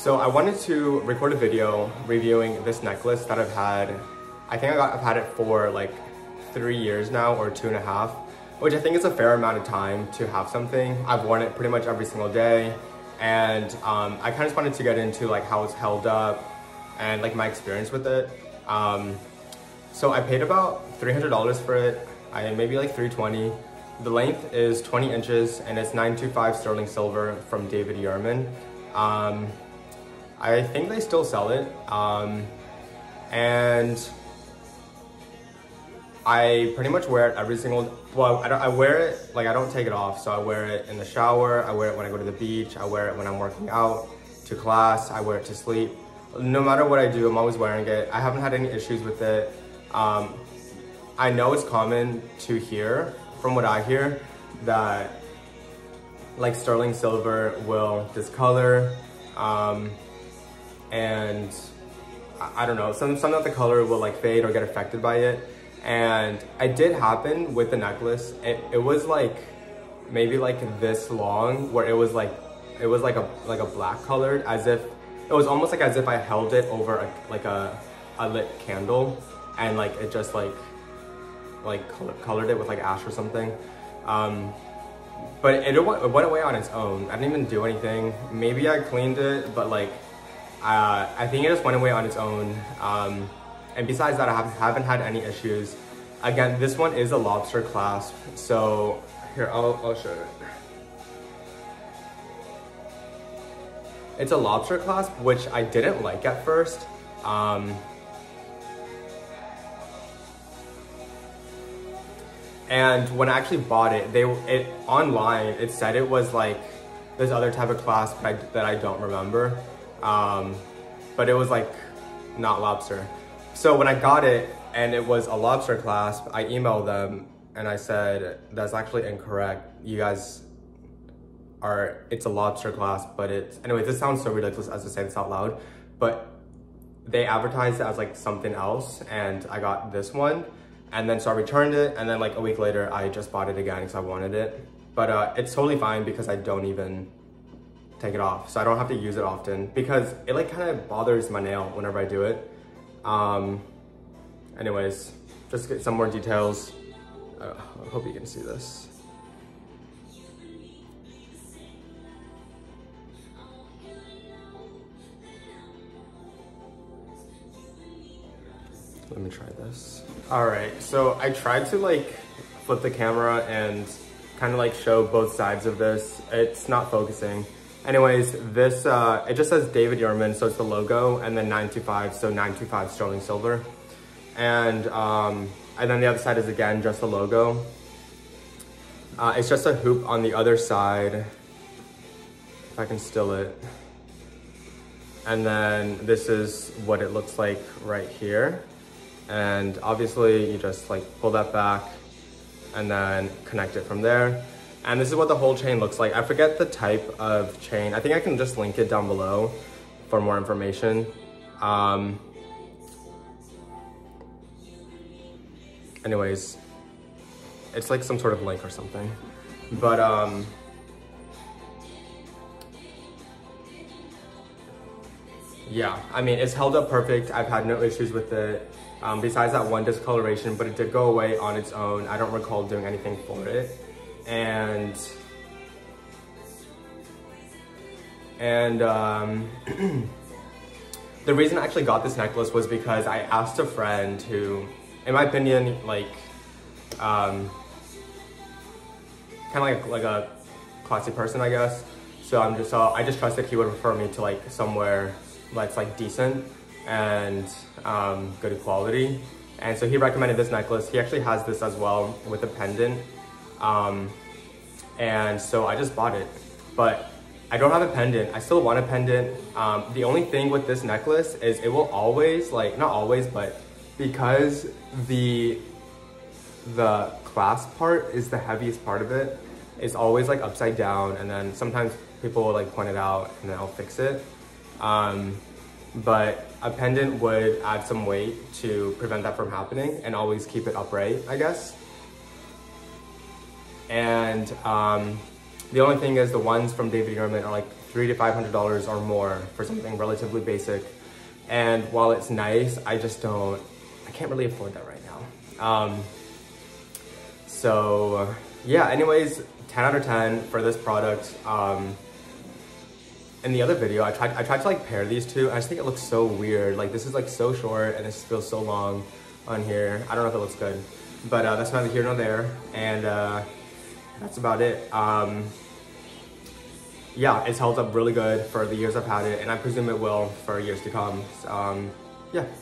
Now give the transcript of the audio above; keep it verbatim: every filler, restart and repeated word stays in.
So I wanted to record a video reviewing this necklace that I've had. I think I got, I've had it for like three years now, or two and a half, which I think is a fair amount of time to have something. I've worn it pretty much every single day, and um, I kind of just wanted to get into like how it's held up and like my experience with it. Um, so I paid about three hundred dollars for it. I maybe like three twenty. The length is twenty inches and it's nine two five sterling silver from David Yurman. Um, I think they still sell it. Um, and I pretty much wear it every single, well, I, don't, I wear it, like I don't take it off. So I wear it in the shower, I wear it when I go to the beach, I wear it when I'm working out, to class, I wear it to sleep. No matter what I do, I'm always wearing it. I haven't had any issues with it. Um, I know it's common to hear, from what I hear, that like sterling silver will discolor, um, and I, I don't know, some, some of the color will like fade or get affected by it. And it did happen with the necklace. It, it was like maybe like this long, where it was like it was like a like a black colored, as if it was almost like as if I held it over a, like a, a lit candle, and like it just like like color, colored it with like ash or something. Um, but it, it went away on its own. I didn't even do anything. Maybe I cleaned it, but like uh, I think it just went away on its own. Um, And besides that, I haven't, haven't had any issues. Again, this one is a lobster clasp. So here, I'll, I'll show it. It's a lobster clasp, which I didn't like at first. Um, and when I actually bought it, they it online, it said it was like this other type of clasp that I, that I don't remember. Um, but it was like not lobster. So when I got it and it was a lobster clasp, I emailed them and I said, that's actually incorrect. You guys are, it's a lobster clasp, but it's, anyway, this sounds so ridiculous as to say this out loud, but they advertised it as like something else, and I got this one. And then so I returned it, and then like a week later, I just bought it again because I wanted it. But uh, it's totally fine because I don't even take it off. So I don't have to use it often because it like kind of bothers my nail whenever I do it. Um, anyways, just get some more details. Uh, I hope you can see this. Let me try this. All right, so I tried to like flip the camera and kind of like show both sides of this. It's not focusing. Anyways, this, uh, it just says David Yurman, so it's the logo, and then nine two five, so nine two five sterling silver. And, um, and then the other side is again, just the logo. Uh, it's just a hoop on the other side, if I can still it. And then this is what it looks like right here. And obviously you just like pull that back and then connect it from there. And this is what the whole chain looks like. I forget the type of chain. I think I can just link it down below for more information. Um, anyways, it's like some sort of link or something. But um, yeah, I mean, it's held up perfect. I've had no issues with it. Um, besides that one discoloration, but it did go away on its own. I don't recall doing anything for it. And and um, the reason I actually got this necklace was because I asked a friend who, in my opinion, like um, kind of like like a classy person, I guess. So I'm just so I just trusted he would refer me to like somewhere that's like decent and um, good quality. And so he recommended this necklace. He actually has this as well with a pendant. Um, and so I just bought it, but I don't have a pendant. I still want a pendant. Um, the only thing with this necklace is it will always, like, not always, but because the, the clasp part is the heaviest part of it, it's always like upside down. And then sometimes people will like point it out and then I'll fix it. Um, but a pendant would add some weight to prevent that from happening and always keep it upright, I guess. And um, the only thing is the ones from David Yurman are like three to five hundred dollars or more for something relatively basic. And while it's nice, I just don't, I can't really afford that right now. Um, so yeah, anyways, ten out of ten for this product. Um, in the other video, I tried, I tried to like pair these two. I just think it looks so weird. Like this is like so short and this feels so long on here. I don't know if it looks good, but uh, that's neither here nor there. And uh, that's about it. Um, yeah, it's held up really good for the years I've had it, and I presume it will for years to come. Um, yeah.